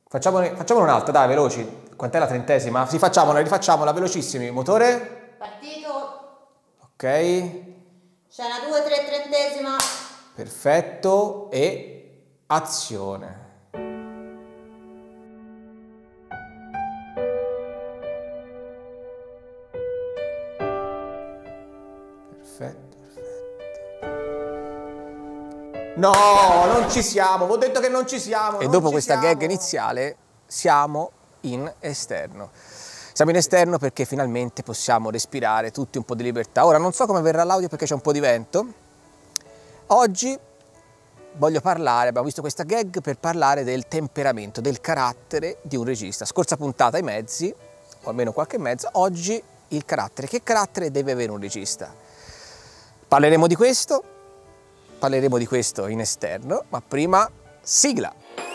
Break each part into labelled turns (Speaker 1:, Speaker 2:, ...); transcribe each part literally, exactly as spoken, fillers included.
Speaker 1: Facciamone, facciamone un'altra, dai, veloci. Quant'è la trentesima? Sì, facciamola, rifacciamola, velocissimi. Motore?
Speaker 2: Partito.
Speaker 1: Ok.
Speaker 2: Scena due, tre, trentesima.
Speaker 1: Perfetto. E azione. Perfetto, perfetto. No, non ci siamo, vi ho detto che non ci siamo.
Speaker 3: E dopo questa gag iniziale siamo in esterno. Siamo in esterno perché finalmente possiamo respirare tutti un po' di libertà. Ora non so come verrà l'audio perché c'è un po' di vento. Oggi voglio parlare, abbiamo visto questa gag per parlare del temperamento, del carattere di un regista. Scorsa puntata i mezzi, o almeno qualche mezzo, oggi il carattere. Che carattere deve avere un regista? Parleremo di questo, parleremo di questo in esterno, ma prima sigla!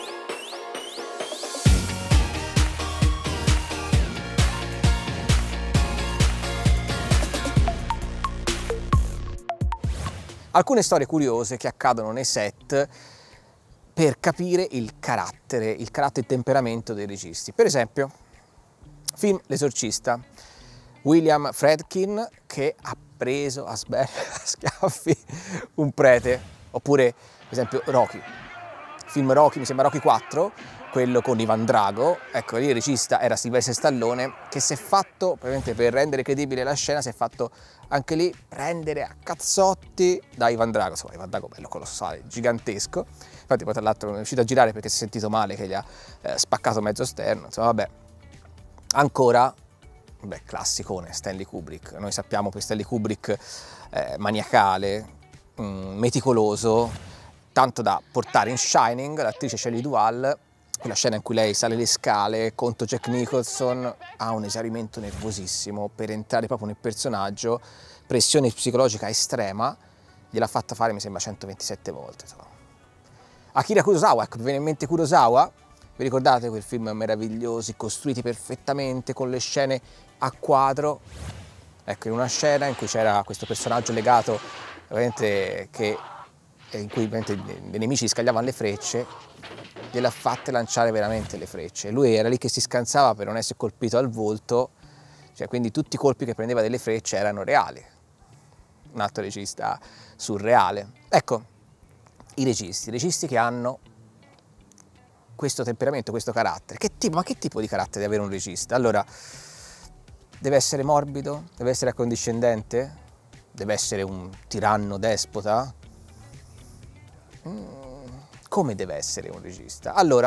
Speaker 3: Alcune storie curiose che accadono nei set per capire il carattere, il carattere e il temperamento dei registi. Per esempio, film L'Esorcista, William Friedkin che ha preso a schiaffi un prete, oppure per esempio Rocky, film Rocky, mi sembra Rocky quattro, quello con Ivan Drago, ecco lì il regista era Sylvester Stallone che si è fatto, probabilmente per rendere credibile la scena, si è fatto anche lì prendere a cazzotti da Ivan Drago, insomma Ivan Drago bello colossale, gigantesco, infatti poi tra l'altro non è riuscito a girare perché si è sentito male che gli ha eh, spaccato mezzo sterno, insomma vabbè. Ancora, beh, classicone, Stanley Kubrick, noi sappiamo che Stanley Kubrick eh, maniacale, mh, meticoloso, tanto da portare in Shining l'attrice Shelley Duvall, quella scena in cui lei sale le scale contro Jack Nicholson, ha un esaurimento nervosissimo per entrare proprio nel personaggio, pressione psicologica estrema, gliel'ha fatta fare mi sembra centoventisette volte. Insomma. Akira Kurosawa, ecco, mi viene in mente Kurosawa, vi ricordate quel film meravigliosi, costruiti perfettamente, con le scene a quadro? Ecco, in una scena in cui c'era questo personaggio legato, veramente, che, in cui veramente, i nemici scagliavano le frecce, gliel'ha fatte lanciare veramente le frecce. Lui era lì che si scansava per non essere colpito al volto, cioè quindi tutti i colpi che prendeva delle frecce erano reali. Un altro regista surreale. Ecco, i registi, i registi che hanno questo temperamento, questo carattere. Che tipo, ma che tipo di carattere deve avere un regista? Allora, deve essere morbido? Deve essere accondiscendente? Deve essere un tiranno despota? Mm. Come deve essere un regista? Allora,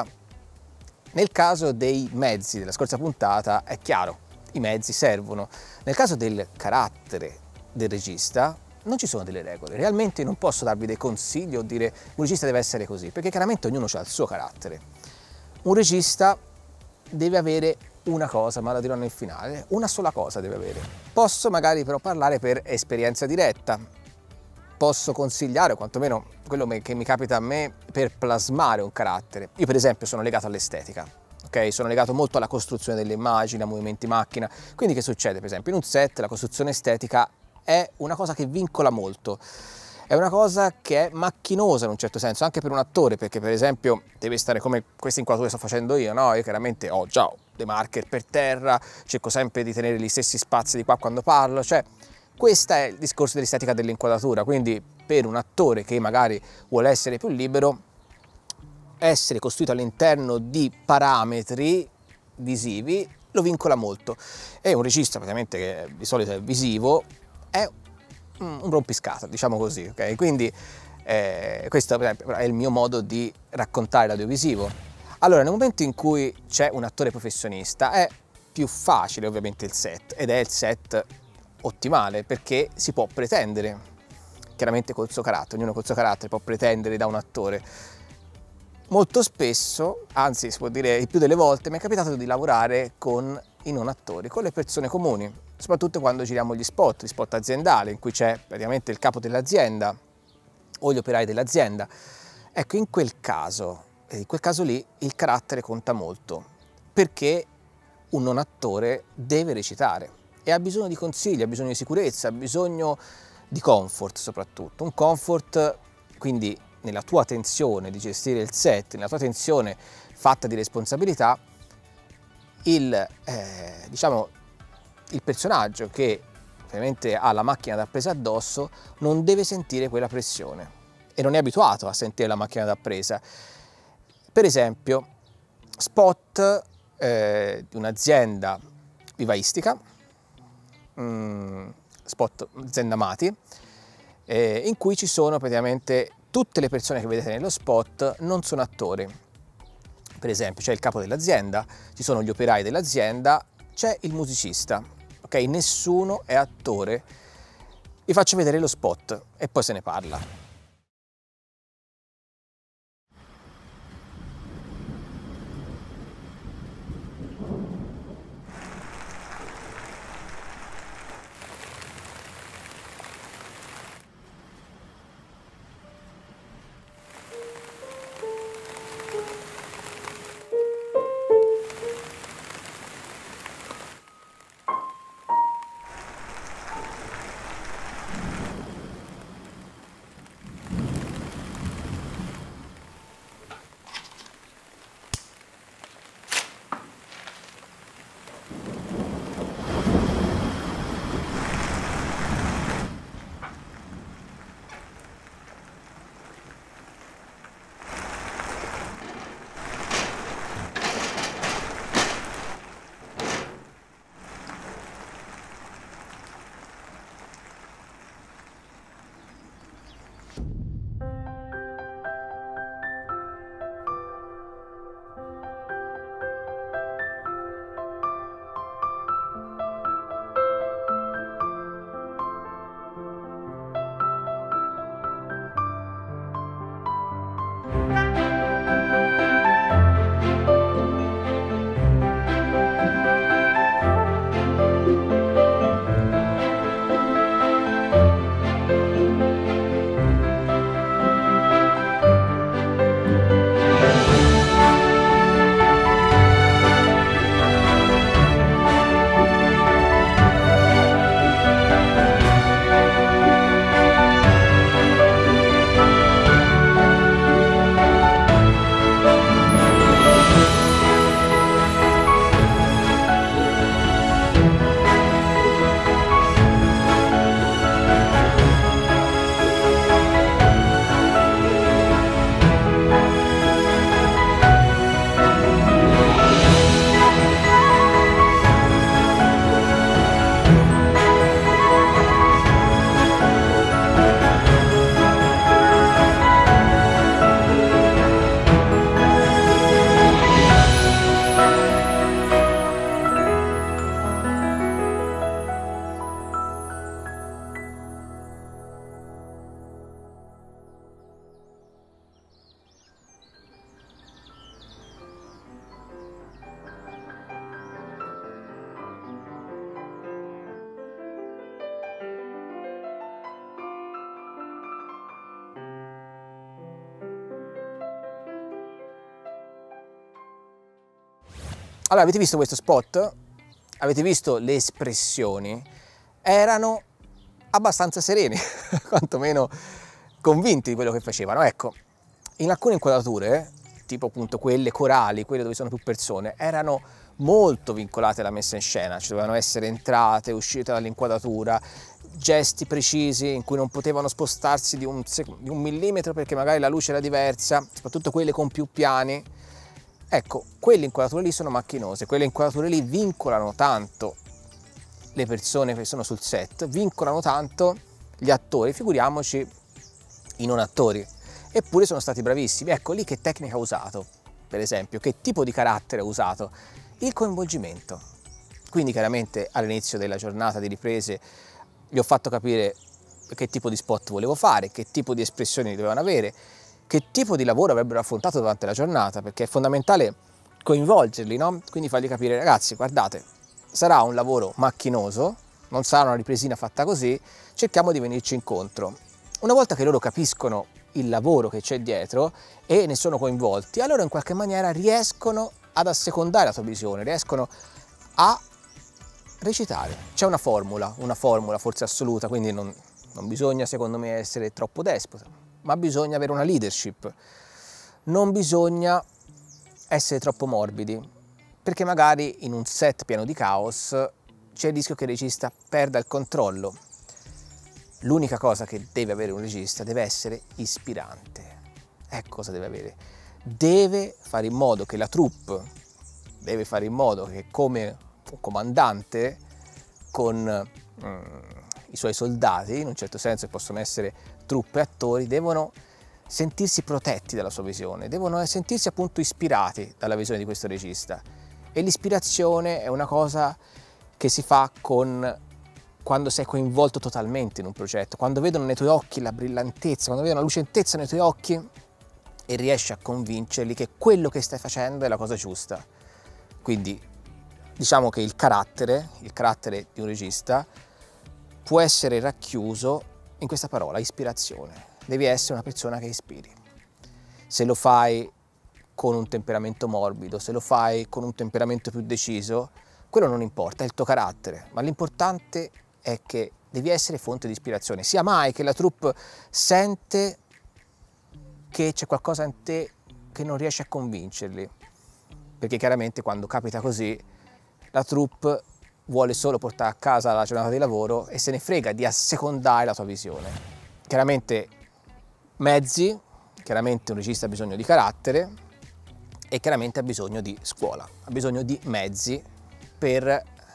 Speaker 3: nel caso dei mezzi della scorsa puntata è chiaro, i mezzi servono. Nel caso del carattere del regista non ci sono delle regole, realmente non posso darvi dei consigli o dire un regista deve essere così, perché chiaramente ognuno ha il suo carattere. Un regista deve avere una cosa, ma la dirò nel finale, una sola cosa deve avere. Posso magari però parlare per esperienza diretta, posso consigliare, o quantomeno quello che mi capita a me, per plasmare un carattere. Io per esempio sono legato all'estetica, ok? Sono legato molto alla costruzione delle immagini, a movimenti macchina, quindi che succede? Per esempio in un set la costruzione estetica è una cosa che vincola molto, è una cosa che è macchinosa in un certo senso, anche per un attore, perché per esempio deve stare come questa inquadratura che sto facendo io, no? Io chiaramente ho già dei marker per terra, cerco sempre di tenere gli stessi spazi di qua quando parlo, cioè questo è il discorso dell'estetica dell'inquadratura, quindi per un attore che magari vuole essere più libero, essere costruito all'interno di parametri visivi lo vincola molto. E un regista praticamente che di solito è visivo è un rompiscatole, diciamo così, ok? Quindi eh, questo per esempio è il mio modo di raccontare l'audiovisivo. Allora, nel momento in cui c'è un attore professionista è più facile ovviamente il set, ed è il set ottimale perché si può pretendere, chiaramente col suo carattere, ognuno col suo carattere può pretendere da un attore. Molto spesso, anzi si può dire il più delle volte, mi è capitato di lavorare con i non attori, con le persone comuni, soprattutto quando giriamo gli spot, gli spot aziendali, in cui c'è praticamente il capo dell'azienda o gli operai dell'azienda. Ecco, in quel caso, in quel caso lì, il carattere conta molto, perché un non attore deve recitare e ha bisogno di consigli, ha bisogno di sicurezza, ha bisogno di comfort soprattutto. Un comfort, quindi, nella tua tensione di gestire il set, nella tua tensione fatta di responsabilità, il, eh, diciamo, il personaggio che ovviamente ha la macchina da presa addosso non deve sentire quella pressione e non è abituato a sentire la macchina da presa. Per esempio, spot eh, di un'azienda vivaistica, mh, spot azienda Mati, eh, in cui ci sono praticamente tutte le persone che vedete nello spot non sono attori. Per esempio c'è il capo dell'azienda, ci sono gli operai dell'azienda, c'è il musicista, ok? Nessuno è attore. Vi faccio vedere lo spot e poi se ne parla. Allora, avete visto questo spot? Avete visto le espressioni? Erano abbastanza sereni, quantomeno convinti di quello che facevano. Ecco, in alcune inquadrature, tipo appunto quelle corali, quelle dove sono più persone, erano molto vincolate alla messa in scena, ci dovevano essere entrate, uscite dall'inquadratura, gesti precisi in cui non potevano spostarsi di un, di un millimetro perché magari la luce era diversa, soprattutto quelle con più piani. Ecco, quelle inquadrature lì sono macchinose, quelle inquadrature lì vincolano tanto le persone che sono sul set, vincolano tanto gli attori, figuriamoci i non attori. Eppure sono stati bravissimi. Ecco lì che tecnica ha usato, per esempio, che tipo di carattere ha usato? Il coinvolgimento. Quindi chiaramente all'inizio della giornata di riprese gli ho fatto capire che tipo di spot volevo fare, che tipo di espressioni dovevano avere, che tipo di lavoro avrebbero affrontato durante la giornata, perché è fondamentale coinvolgerli, no? Quindi fargli capire, ragazzi, guardate, sarà un lavoro macchinoso, non sarà una ripresina fatta così, cerchiamo di venirci incontro. Una volta che loro capiscono il lavoro che c'è dietro e ne sono coinvolti, allora in qualche maniera riescono ad assecondare la tua visione, riescono a recitare. C'è una formula, una formula forse assoluta, quindi non, non bisogna secondo me essere troppo despota, ma bisogna avere una leadership, non bisogna essere troppo morbidi, perché magari in un set pieno di caos c'è il rischio che il regista perda il controllo. L'unica cosa che deve avere un regista deve essere ispirante. Ecco cosa deve avere. Deve fare in modo che la troupe, deve fare in modo che come un comandante con mm, i suoi soldati, in un certo senso possono essere truppe e attori, devono sentirsi protetti dalla sua visione, devono sentirsi appunto ispirati dalla visione di questo regista. E l'ispirazione è una cosa che si fa con quando sei coinvolto totalmente in un progetto, quando vedono nei tuoi occhi la brillantezza, quando vedono la lucentezza nei tuoi occhi e riesci a convincerli che quello che stai facendo è la cosa giusta. Quindi diciamo che il carattere, il carattere di un regista può essere racchiuso in questa parola, ispirazione. Devi essere una persona che ispiri. Se lo fai con un temperamento morbido, se lo fai con un temperamento più deciso, quello non importa, è il tuo carattere, ma l'importante è che devi essere fonte di ispirazione. Sia mai che la troupe sente che c'è qualcosa in te che non riesce a convincerli, perché chiaramente quando capita così la troupe vuole solo portare a casa la giornata di lavoro e se ne frega di assecondare la tua visione. Chiaramente mezzi, chiaramente un regista ha bisogno di carattere e chiaramente ha bisogno di scuola, ha bisogno di mezzi per,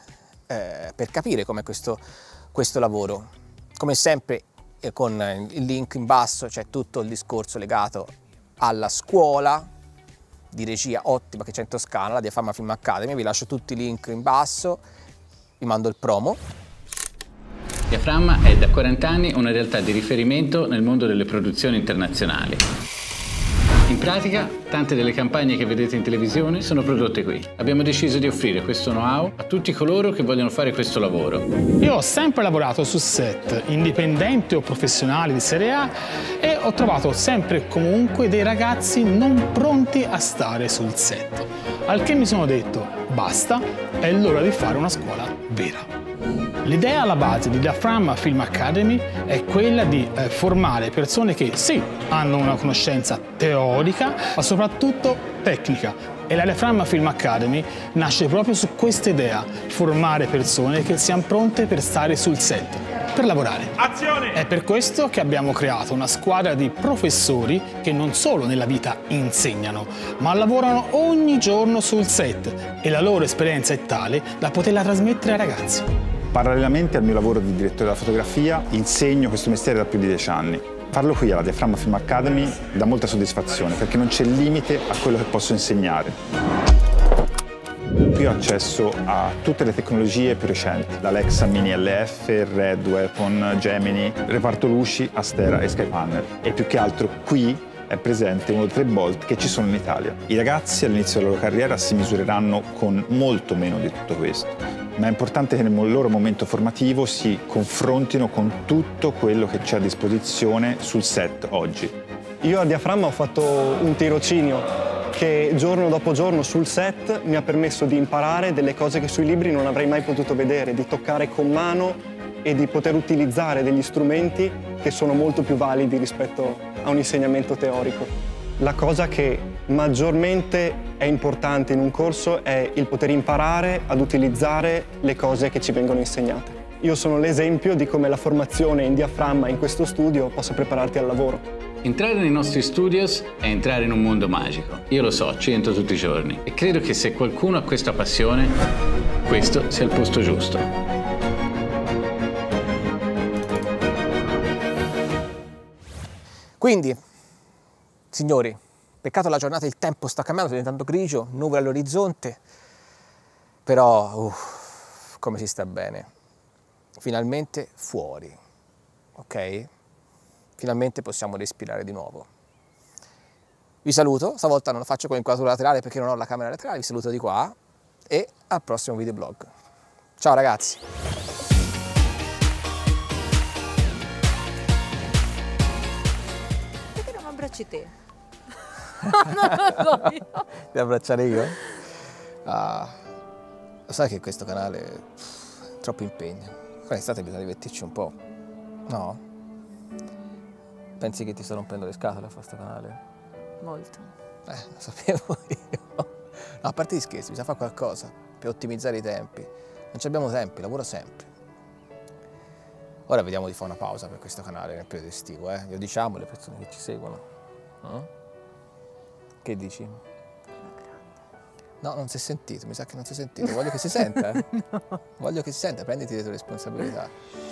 Speaker 3: eh, per capire com'è questo, questo lavoro. Come sempre eh, con il link in basso c'è tutto il discorso legato alla scuola di regia ottima che c'è in Toscana, la Diaframma Film Academy. Vi lascio tutti i link in basso, vi mando il promo.
Speaker 4: Diaframma è da quaranta anni una realtà di riferimento nel mondo delle produzioni internazionali. In pratica, tante delle campagne che vedete in televisione sono prodotte qui. Abbiamo deciso di offrire questo know-how a tutti coloro che vogliono fare questo lavoro.
Speaker 5: Io ho sempre lavorato su set, indipendenti o professionali di serie A, e ho trovato sempre e comunque dei ragazzi non pronti a stare sul set. Al che mi sono detto, basta, è l'ora di fare una scuola vera. L'idea alla base di Diaframma Film Academy è quella di eh, formare persone che sì, hanno una conoscenza teorica, ma soprattutto tecnica. E la Diaframma Film Academy nasce proprio su questa idea, formare persone che siano pronte per stare sul set, per lavorare. Azione! È per questo che abbiamo creato una squadra di professori che non solo nella vita insegnano, ma lavorano ogni giorno sul set e la loro esperienza è tale da poterla trasmettere ai ragazzi.
Speaker 6: Parallelamente al mio lavoro di direttore della fotografia, insegno questo mestiere da più di dieci anni. Farlo qui alla Diaframma Film Academy dà molta soddisfazione perché non c'è limite a quello che posso insegnare. Qui ho accesso a tutte le tecnologie più recenti, l'Alexa Mini L F, Red Weapon, Gemini, reparto luci, Astera e Skypanel. E più che altro qui è presente uno dei tre Bolt che ci sono in Italia. I ragazzi all'inizio della loro carriera si misureranno con molto meno di tutto questo. Ma è importante che nel loro momento formativo si confrontino con tutto quello che c'è a disposizione sul set oggi.
Speaker 7: Io a Diaframma ho fatto un tirocinio che giorno dopo giorno sul set mi ha permesso di imparare delle cose che sui libri non avrei mai potuto vedere, di toccare con mano e di poter utilizzare degli strumenti che sono molto più validi rispetto a un insegnamento teorico. La cosa che maggiormente è importante in un corso è il poter imparare ad utilizzare le cose che ci vengono insegnate. Io sono l'esempio di come la formazione in diaframma in questo studio possa prepararti al lavoro.
Speaker 4: Entrare nei nostri studios è entrare in un mondo magico. Io lo so, ci entro tutti i giorni e credo che se qualcuno ha questa passione, questo sia il posto giusto.
Speaker 3: Quindi, signori, peccato la giornata, il tempo sta cambiando, sta diventando grigio, nuvole all'orizzonte, però uff, come si sta bene. Finalmente fuori, ok? Finalmente possiamo respirare di nuovo. Vi saluto, stavolta non lo faccio con l'inquadratura laterale perché non ho la camera laterale, vi saluto di qua e al prossimo videoblog. Ciao ragazzi!
Speaker 2: Perché non abbracci te? Non lo so io.
Speaker 3: Devo abbracciare io? Ah, lo sai che questo canale è troppo impegno. Quest'estate bisogna divertirci un po', no? Pensi che ti sto rompendo le scatole a fare questo canale?
Speaker 2: Molto.
Speaker 3: Eh, lo sapevo io. No, a parte gli scherzi, bisogna fare qualcosa per ottimizzare i tempi. Non ci abbiamo tempi, lavoro sempre. Ora vediamo di fare una pausa per questo canale nel periodo estivo, eh? Lo diciamo alle persone che ci seguono. Eh? Che dici? No, non si è sentito, mi sa che non si è sentito. Voglio che si senta, eh? No. Voglio che si senta, prenditi le tue responsabilità.